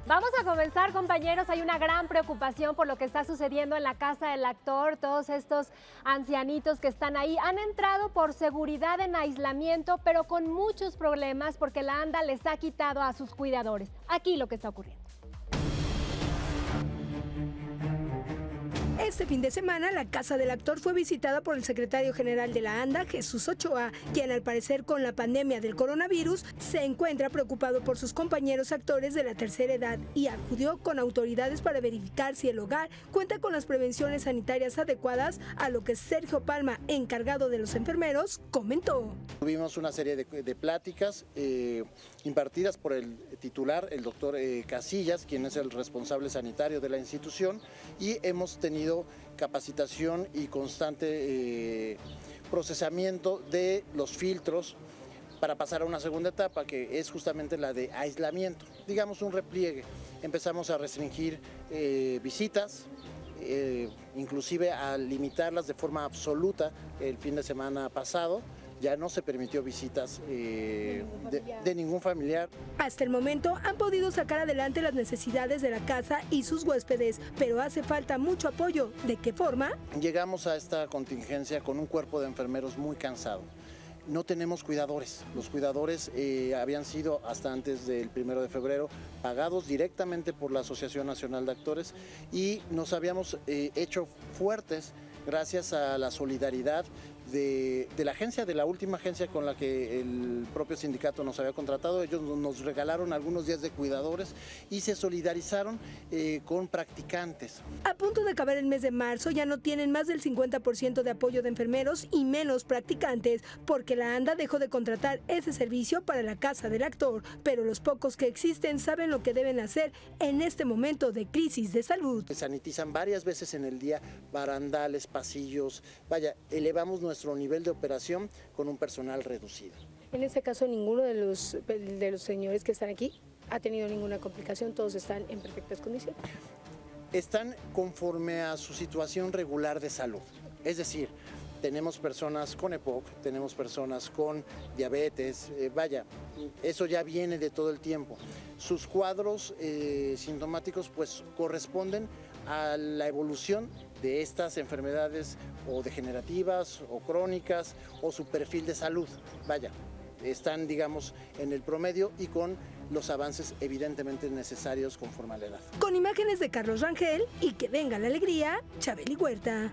Vamos a comenzar, compañeros. Hay una gran preocupación por lo que está sucediendo en la casa del actor. Todos estos ancianitos que están ahí han entrado por seguridad en aislamiento, pero con muchos problemas porque la ANDA les ha quitado a sus cuidadores. Aquí lo que está ocurriendo. Este fin de semana, la casa del actor fue visitada por el secretario general de la ANDA, Jesús Ochoa, quien al parecer con la pandemia del coronavirus se encuentra preocupado por sus compañeros actores de la tercera edad y acudió con autoridades para verificar si el hogar cuenta con las prevenciones sanitarias adecuadas, a lo que Sergio Palma, encargado de los enfermeros, comentó. Tuvimos una serie de pláticas impartidas por el titular, el doctor Casillas, quien es el responsable sanitario de la institución, y hemos tenido capacitación y constante procesamiento de los filtros para pasar a una segunda etapa, que es justamente la de aislamiento, digamos un repliegue. Empezamos a restringir visitas, inclusive a limitarlas de forma absoluta. El fin de semana pasado ya no se permitió visitas de ningún familiar. Hasta el momento han podido sacar adelante las necesidades de la casa y sus huéspedes, pero hace falta mucho apoyo. ¿De qué forma? Llegamos a esta contingencia con un cuerpo de enfermeros muy cansado. No tenemos cuidadores. Los cuidadores habían sido, hasta antes del 1 de febrero, pagados directamente por la Asociación Nacional de Actores y nos habíamos hecho fuertes gracias a la solidaridad de la agencia, de la última agencia con la que el propio sindicato nos había contratado. Ellos nos regalaron algunos días de cuidadores y se solidarizaron con practicantes. A punto de acabar el mes de marzo ya no tienen más del 50% de apoyo de enfermeros y menos practicantes, porque la ANDA dejó de contratar ese servicio para la casa del actor, pero los pocos que existen saben lo que deben hacer en este momento de crisis de salud. Se sanitizan varias veces en el día, barandales, pasillos, vaya, elevamos nuestro nivel de operación con un personal reducido. En este caso, ninguno de los señores que están aquí ha tenido ninguna complicación, todos están en perfectas condiciones. Están conforme a su situación regular de salud, es decir, tenemos personas con EPOC, tenemos personas con diabetes, vaya, eso ya viene de todo el tiempo. Sus cuadros sintomáticos pues corresponden a la evolución de estas enfermedades o degenerativas o crónicas o su perfil de salud, vaya, están digamos en el promedio y con los avances evidentemente necesarios conforme a la edad. Con imágenes de Carlos Rangel y que venga la alegría, Chabeli Huerta.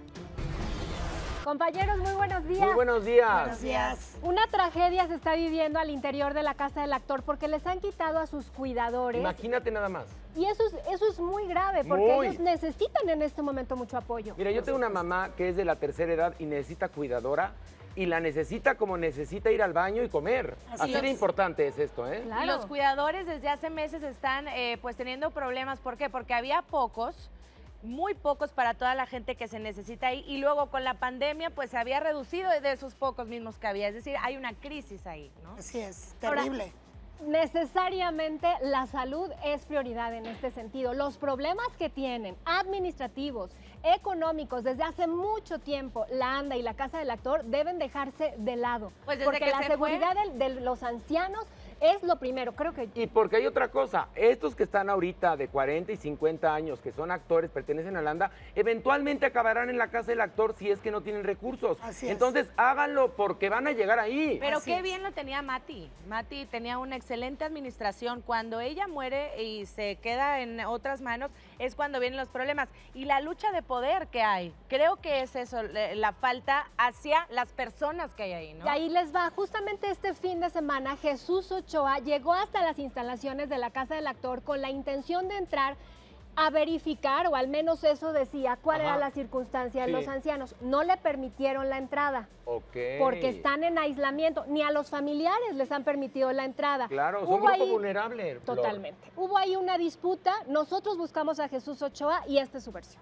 Compañeros, muy buenos días. Muy buenos días. Buenos días. Una tragedia se está viviendo al interior de la casa del actor porque les han quitado a sus cuidadores. Imagínate nada más. Y eso es muy grave porque ellos necesitan en este momento mucho apoyo. Mira, yo tengo una mamá que es de la tercera edad y necesita cuidadora y la necesita como necesita ir al baño y comer. Así de importante es esto, ¿eh? Claro. Los cuidadores desde hace meses están pues teniendo problemas. ¿Por qué? Porque había pocos, muy pocos para toda la gente que se necesita ahí, y luego con la pandemia pues se había reducido de esos pocos mismos que había, es decir, hay una crisis ahí, ¿no? Así es, terrible. Ahora, necesariamente la salud es prioridad en este sentido. Los problemas que tienen administrativos, económicos, desde hace mucho tiempo, la ANDA y la Casa del Actor deben dejarse de lado. Pues desde porque que la seguridad de los ancianos es lo primero, creo que... Y porque hay otra cosa, estos que están ahorita de 40 y 50 años, que son actores, pertenecen a la ANDA, eventualmente acabarán en la casa del actor si es que no tienen recursos. Así es. Entonces háganlo porque van a llegar ahí. Pero Así qué es. bien lo tenía Mati. Mati tenía una excelente administración. Cuando ella muere y se queda en otras manos, es cuando vienen los problemas. Y la lucha de poder que hay, creo que es eso, la falta hacia las personas que hay ahí, ¿no? Y ahí les va, justamente este fin de semana, Jesús Ochoa llegó hasta las instalaciones de la Casa del Actor con la intención de entrar a verificar, o al menos eso decía, cuál era la circunstancia de los ancianos. No le permitieron la entrada. Porque están en aislamiento. Ni a los familiares les han permitido la entrada. Claro, son un grupo vulnerable. Totalmente. Hubo ahí una disputa. Nosotros buscamos a Jesús Ochoa y esta es su versión.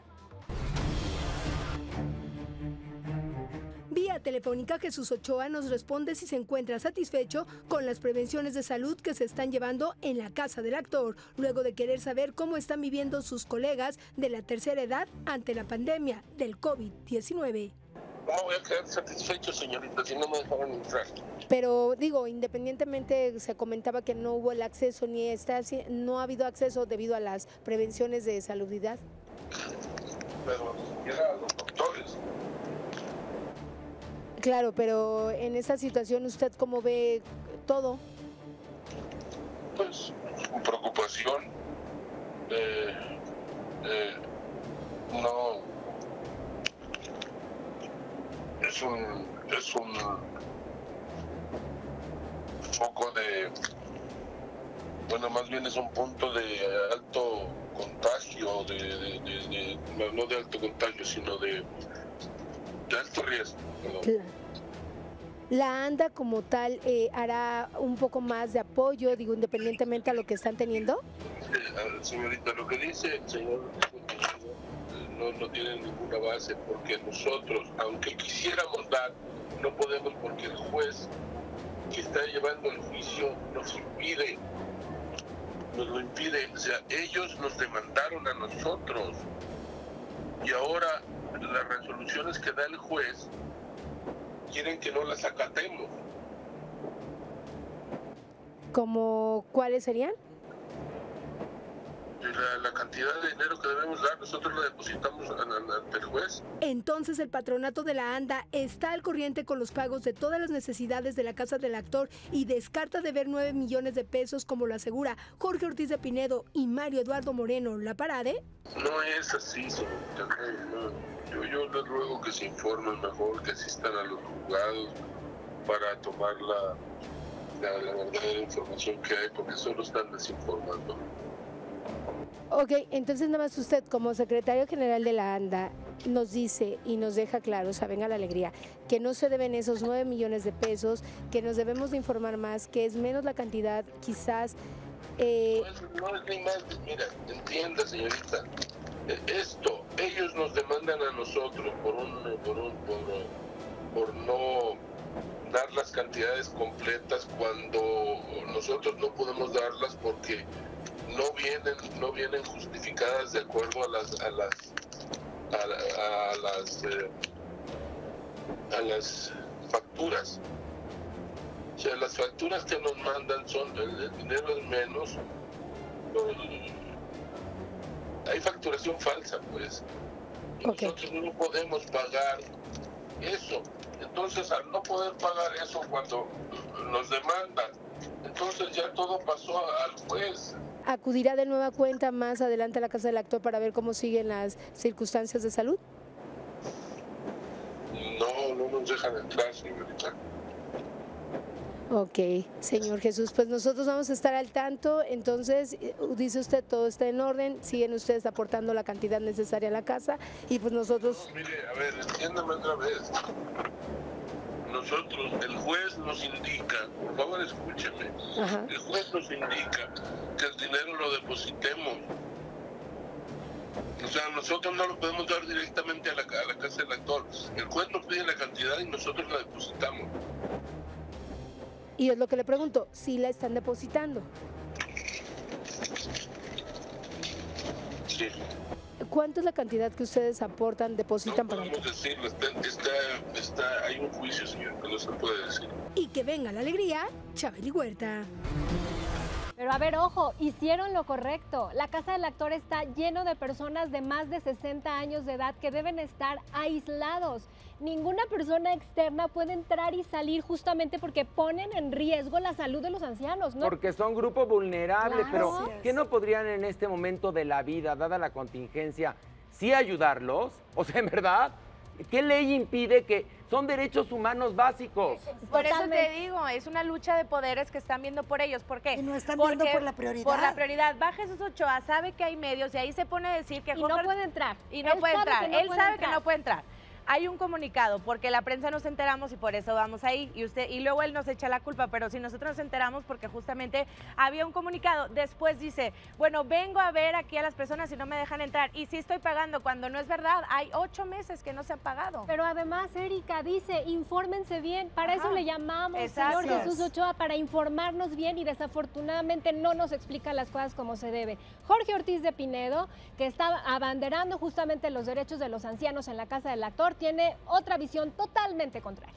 Vía telefónica, Jesús Ochoa nos responde si se encuentra satisfecho con las prevenciones de salud que se están llevando en la casa del actor, luego de querer saber cómo están viviendo sus colegas de la tercera edad ante la pandemia del COVID-19. ¿Cómo voy a quedar satisfecho, señorita, si no me dejaron entrar? Pero digo, independientemente se comentaba que no hubo el acceso ni no ha habido acceso debido a las prevenciones de salubridad. Pero era los doctores. Claro, pero en esta situación, ¿usted cómo ve todo? Pues, con preocupación. No. Es un foco de, bueno, más bien es un punto de alto contagio, no de alto contagio, sino de alto riesgo. Claro. La ANDA como tal hará un poco más de apoyo, digo, independientemente a lo que están teniendo. Señorita, lo que dice el señor no tiene ninguna base, porque nosotros, aunque quisiéramos dar, no podemos, porque el juez que está llevando el juicio nos lo impide. O sea, ellos nos demandaron a nosotros y ahora las resoluciones que da el juez quieren que no las acatemos. ¿Como cuáles serían? La cantidad de dinero que debemos dar, nosotros la depositamos ante el juez. Entonces el patronato de la ANDA está al corriente con los pagos de todas las necesidades de la casa del actor y descarta deber 9 millones de pesos, como lo asegura Jorge Ortiz de Pinedo y Mario Eduardo Moreno La Parade. No es así, señorita. No. Yo les ruego que se informen mejor, que asistan a los juzgados para tomar la verdadera información que hay, porque solo están desinformando. Ok, entonces nada más usted como secretario general de la ANDA nos dice y nos deja claro, o sea, venga la alegría, que no se deben esos 9 millones de pesos, que nos debemos de informar más, que es menos la cantidad, quizás... No es ni más, mira, entienda, señorita, ellos nos demandan a nosotros por no dar las cantidades completas cuando nosotros no podemos darlas porque no vienen justificadas de acuerdo a las facturas. O sea, las facturas que nos mandan el dinero es menos. Hay facturación falsa, pues. Y okay. Nosotros no podemos pagar eso. Entonces, al no poder pagar eso cuando nos demandan, entonces ya todo pasó al juez. ¿Acudirá de nueva cuenta más adelante a la casa del actor para ver cómo siguen las circunstancias de salud? No nos dejan entrar, señorita. Ok, señor Jesús, pues nosotros vamos a estar al tanto. Entonces, dice usted, todo está en orden, siguen ustedes aportando la cantidad necesaria a la casa y pues nosotros... No, mire, a ver, entiéndame otra vez. Nosotros, el juez nos indica, por favor escúcheme, Ajá. El juez nos indica que el dinero lo depositemos. O sea, nosotros no lo podemos dar directamente a la casa del actor. El juez nos pide la cantidad y nosotros la depositamos. Y es lo que le pregunto, ¿sí la están depositando? Sí. ¿Cuánto es la cantidad que ustedes aportan, depositan No para podemos decirlo, hay un juicio, señor, que no se puede decir. Y que venga la alegría, Chabeli Huerta. Pero a ver, ojo, hicieron lo correcto. La casa del actor está lleno de personas de más de 60 años de edad que deben estar aislados. Ninguna persona externa puede entrar y salir justamente porque ponen en riesgo la salud de los ancianos, ¿no? Porque son grupo vulnerable, Claro. pero ¿qué no podrían en este momento de la vida, dada la contingencia, sí ayudarlos? O sea, en verdad, ¿qué ley impide que son derechos humanos básicos? Por eso te digo, es una lucha de poderes que están viendo por ellos. ¿Por qué? Y no están Porque viendo por la prioridad. Por la prioridad. Va Jesús Ochoa, sabe que hay medios y ahí se pone a decir que Y no puede entrar. Y no Él puede sabe entrar. que no Él puede sabe entrar. que no puede entrar. Hay un comunicado, porque la prensa nos enteramos y por eso vamos ahí. Y luego él nos echa la culpa, pero si nosotros nos enteramos porque justamente había un comunicado. Después dice, bueno, vengo a ver aquí a las personas y no me dejan entrar. Y sí estoy pagando, cuando no es verdad. Hay 8 meses que no se han pagado. Pero además, Erika dice, infórmense bien. Para eso le llamamos, Exacto. señor Jesús Ochoa, para informarnos bien y desafortunadamente no nos explica las cosas como se debe. Jorge Ortiz de Pinedo, que está abanderando justamente los derechos de los ancianos en la casa del actor, actor tiene otra visión totalmente contraria.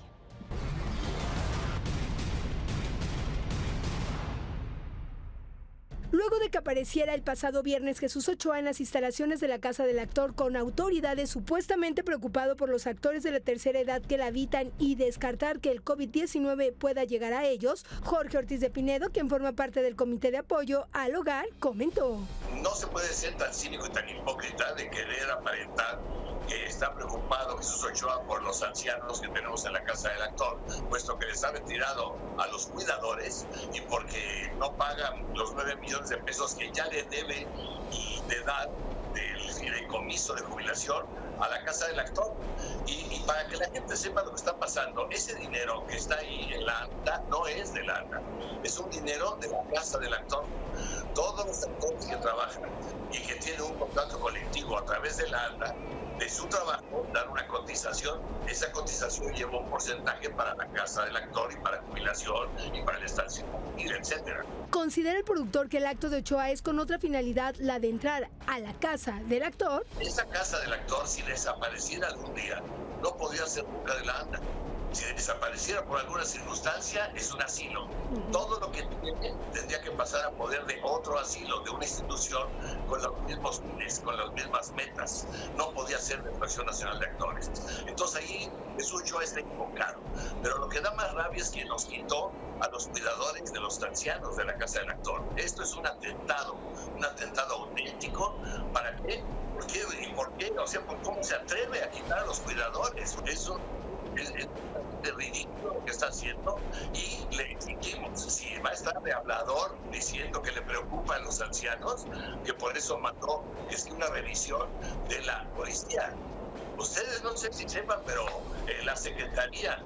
Luego de que apareciera el pasado viernes Jesús Ochoa en las instalaciones de la casa del actor con autoridades supuestamente preocupado por los actores de la tercera edad que la habitan y descartar que el COVID-19 pueda llegar a ellos, Jorge Ortiz de Pinedo, quien forma parte del comité de apoyo al hogar, comentó. No se puede ser tan cínico y tan hipócrita de querer aparentar que está preocupado Jesús Ochoa por los ancianos que tenemos en la casa del actor, puesto que les ha retirado a los cuidadores y porque no pagan los 9 millones de pesos que ya le debe y de dar del fideicomiso de jubilación a la casa del actor. Y para que la gente sepa lo que está pasando, ese dinero que está ahí en la ANDA no es de la ANDA, es un dinero de la casa del actor. Todos los actores que trabajan y que tienen un contrato colectivo a través de la ANDA, de su trabajo, dan una cotización. Esa cotización lleva un porcentaje para la casa del actor y para jubilación y para el estancia, etcétera. ¿Considera el productor que el acto de Ochoa es con otra finalidad, la de entrar a la casa del actor? Esa casa del actor, si desapareciera algún día, no podría ser nunca de la ANDA. Si desapareciera por alguna circunstancia, es un asilo. Todo lo que tiene tendría que pasar a poder de otro asilo, de una institución con los mismos fines, con las mismas metas. No podía ser de Federación Nacional de Actores. Entonces ahí Jesús Ochoa está equivocado. Pero lo que da más rabia es que nos quitó a los cuidadores de los ancianos de la casa del actor. Esto es un atentado auténtico. ¿Para qué? ¿Por qué? ¿Y por qué? O sea, ¿cómo se atreve a quitar a los cuidadores? Eso es ridículo lo que está haciendo y le exigimos, si va a estar de hablador diciendo que le preocupa a los ancianos, que por eso mandó que sea una revisión de la policía. Ustedes no sé si sepan, pero la Secretaría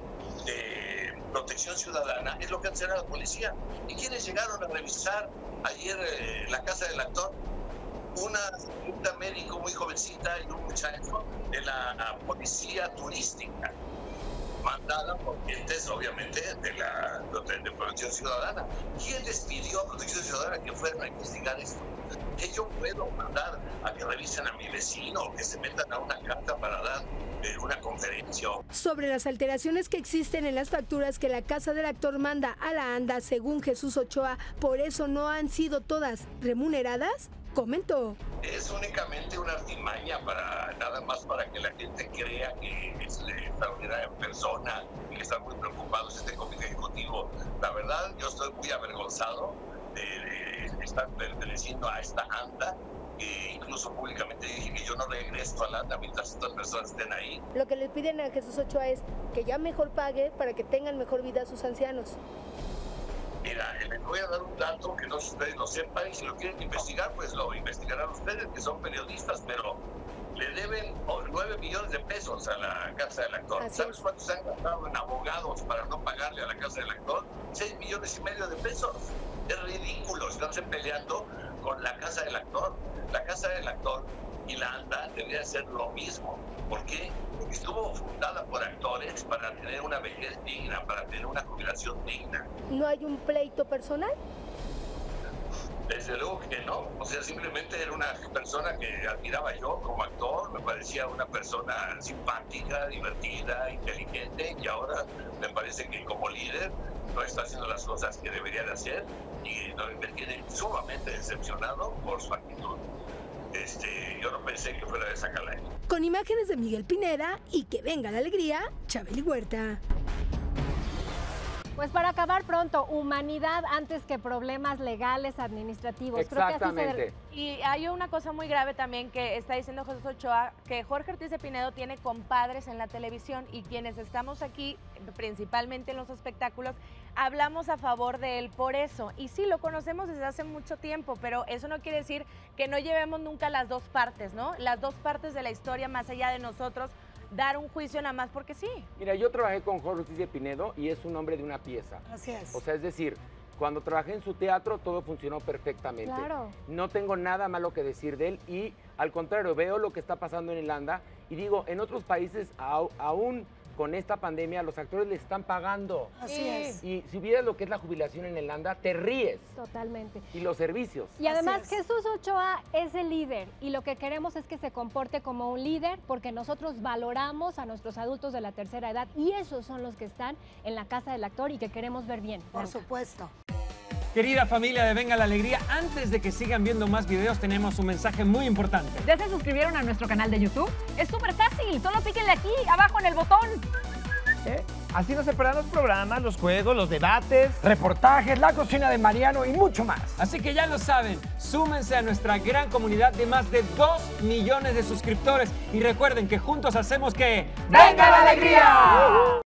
de Protección Ciudadana es lo que hace la policía. ¿Y quiénes llegaron a revisar ayer la casa del actor? Una médico muy jovencita y un muchacho de la policía turística, mandada por entes, obviamente, de Protección Ciudadana. ¿Quién les pidió a Protección Ciudadana que fueran a investigar esto? ¿Que yo puedo mandar a que revisen a mi vecino o que se metan a una carta para dar una conferencia? Sobre las alteraciones que existen en las facturas que la casa del actor manda a la ANDA, según Jesús Ochoa, por eso no han sido todas remuneradas, comentó. Es únicamente una artimaña nada más para que la gente crea que es extraordinaria persona y que están muy preocupados este comité ejecutivo. La verdad, yo estoy muy avergonzado de estar perteneciendo a esta ANDA. Incluso públicamente dije que yo no regreso a la ANDA mientras estas personas estén ahí. Lo que les piden a Jesús Ochoa es que ya mejor pague para que tengan mejor vida a sus ancianos. Mira, les voy a dar un dato que no sé si ustedes lo sepan y si lo quieren investigar, pues lo investigarán ustedes, que son periodistas, pero le deben 9 millones de pesos a la casa del actor. ¿Sabes cuántos se han gastado en abogados para no pagarle a la casa del actor? 6,5 millones de pesos. Es ridículo, están peleando con la casa del actor. La casa del actor y la ANDA debería ser lo mismo. ¿Por qué? Porque estuvo fundada por actores para tener una vejez digna, para tener una jubilación digna. ¿No hay un pleito personal? Desde luego que no. O sea, simplemente era una persona que admiraba yo como actor. Me parecía una persona simpática, divertida, inteligente, y ahora me parece que como líder no está haciendo las cosas que debería de hacer y me tiene sumamente decepcionado por su actitud. Yo no pensé que fuera de esa calaña. Con imágenes de Miguel Pineda y que venga la alegría, Chabeli Huerta. Pues para acabar pronto, humanidad antes que problemas legales, administrativos. Exactamente. Y hay una cosa muy grave también que está diciendo Jesús Ochoa, que Jorge Ortiz de Pinedo tiene compadres en la televisión y quienes estamos aquí, principalmente en los espectáculos, hablamos a favor de él por eso. Y sí, lo conocemos desde hace mucho tiempo, pero eso no quiere decir que no llevemos nunca las dos partes, ¿no? Las dos partes de la historia, más allá de nosotros dar un juicio nada más porque sí. Mira, yo trabajé con Jorge Ortiz de Pinedo y es un hombre de una pieza. Así es. O sea, es decir, cuando trabajé en su teatro todo funcionó perfectamente. Claro. No tengo nada malo que decir de él y al contrario, veo lo que está pasando en el ANDA y digo, en otros países aún con esta pandemia los actores les están pagando. Así es. Y si vieras lo que es la jubilación en el ANDA, te ríes. Totalmente. Y los servicios. Y además Jesús Ochoa es el líder y lo que queremos es que se comporte como un líder porque nosotros valoramos a nuestros adultos de la tercera edad y esos son los que están en la casa del actor y que queremos ver bien. Por supuesto. Querida familia de Venga la Alegría, antes de que sigan viendo más videos tenemos un mensaje muy importante. ¿Ya se suscribieron a nuestro canal de YouTube? Es súper fácil, solo píquenle aquí, abajo en el botón. Así no se perderán los programas, los juegos, los debates, Reportajes, la cocina de Mariano y mucho más. Así que ya lo saben, súmense a nuestra gran comunidad de más de 2 millones de suscriptores y recuerden que juntos hacemos que ¡Venga la Alegría!